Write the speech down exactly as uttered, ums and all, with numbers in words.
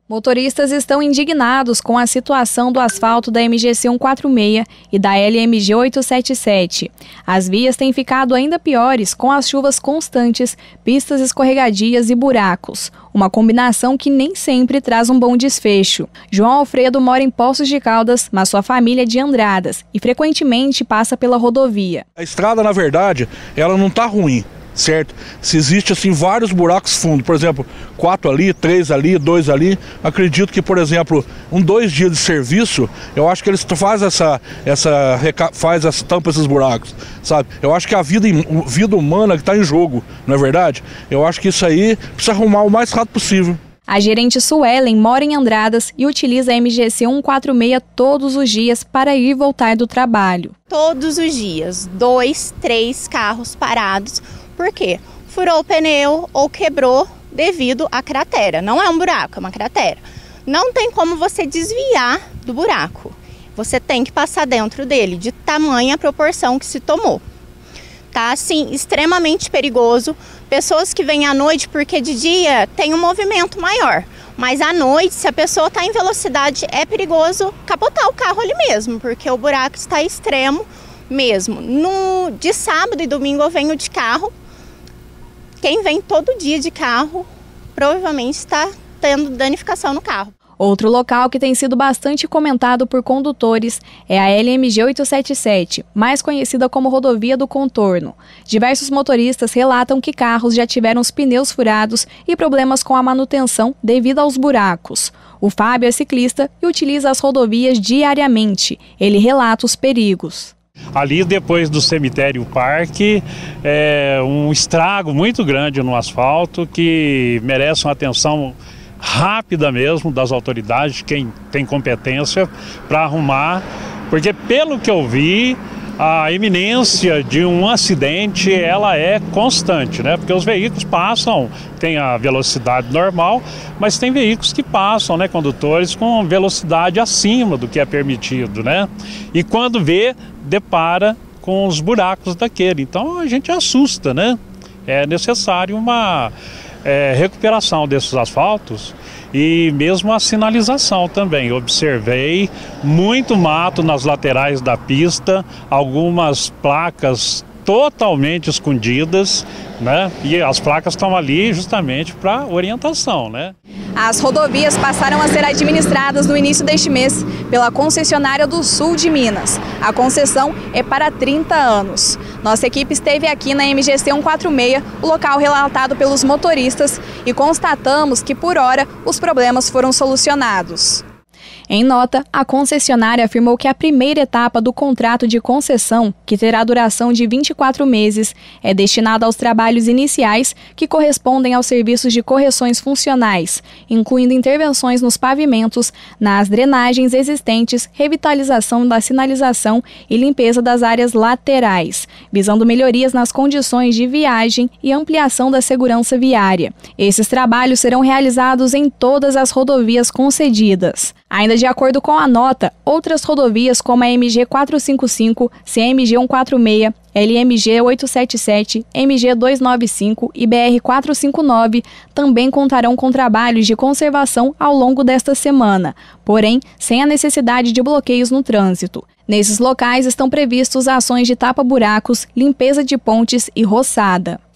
Motoristas estão indignados com a situação do asfalto da M G C cento e quarenta e seis e da L M G oitocentos e setenta e sete. As vias têm ficado ainda piores com as chuvas constantes, pistas escorregadias e buracos. Uma combinação que nem sempre traz um bom desfecho. João Alfredo mora em Poços de Caldas, mas sua família é de Andradas e frequentemente passa pela rodovia. A estrada, na verdade, ela não está ruim. Certo? Se existe assim vários buracos fundos, por exemplo, quatro ali, três ali, dois ali, acredito que, por exemplo, um dois dias de serviço, eu acho que eles fazem essa, essa, faz essa tampa esses buracos, sabe? Eu acho que a vida, a vida humana que está em jogo, não é verdade? Eu acho que isso aí precisa arrumar o mais rápido possível. A gerente Suelen mora em Andradas e utiliza a M G C cento e quarenta e seis todos os dias para ir e voltar do trabalho. Todos os dias, dois, três carros parados. Por quê? Furou o pneu ou quebrou devido à cratera. Não é um buraco, é uma cratera. Não tem como você desviar do buraco. Você tem que passar dentro dele, de tamanha proporção que se tomou. Tá, assim, extremamente perigoso. Pessoas que vêm à noite, porque de dia tem um movimento maior. Mas à noite, se a pessoa está em velocidade, é perigoso capotar o carro ali mesmo, porque o buraco está extremo mesmo. No, de sábado e domingo eu venho de carro. Quem vem todo dia de carro provavelmente está tendo danificação no carro. Outro local que tem sido bastante comentado por condutores é a L M G oitocentos e setenta e sete, mais conhecida como Rodovia do Contorno. Diversos motoristas relatam que carros já tiveram os pneus furados e problemas com a manutenção devido aos buracos. O Fábio é ciclista e utiliza as rodovias diariamente. Ele relata os perigos. Ali depois do cemitério Parque, é um estrago muito grande no asfalto que merece uma atenção rápida mesmo das autoridades, quem tem competência para arrumar, porque pelo que eu vi, a iminência de um acidente ela é constante, né? Porque os veículos passam, tem a velocidade normal, mas tem veículos que passam, né, condutores com velocidade acima do que é permitido, né? E quando vê, depara com os buracos daquele. Então a gente assusta, né? É necessário uma é, recuperação desses asfaltos e mesmo a sinalização também. Observei muito mato nas laterais da pista, algumas placas totalmente escondidas, né? E as placas estão ali justamente para orientação, né? As rodovias passaram a ser administradas no início deste mês pela concessionária do Sul de Minas. A concessão é para trinta anos. Nossa equipe esteve aqui na M G C cento e quarenta e seis, o local relatado pelos motoristas, e constatamos que, por hora, os problemas foram solucionados. Em nota, a concessionária afirmou que a primeira etapa do contrato de concessão, que terá duração de vinte e quatro meses, é destinada aos trabalhos iniciais que correspondem aos serviços de correções funcionais, incluindo intervenções nos pavimentos, nas drenagens existentes, revitalização da sinalização e limpeza das áreas laterais, visando melhorias nas condições de viagem e ampliação da segurança viária. Esses trabalhos serão realizados em todas as rodovias concedidas. Ainda de acordo com a nota, outras rodovias como a M G quatrocentos e cinquenta e cinco, C M G cento e quarenta e seis, L M G oitocentos e setenta e sete, M G duzentos e noventa e cinco e B R quatrocentos e cinquenta e nove também contarão com trabalhos de conservação ao longo desta semana, porém sem a necessidade de bloqueios no trânsito. Nesses locais estão previstos ações de tapa-buracos, limpeza de pontes e roçada.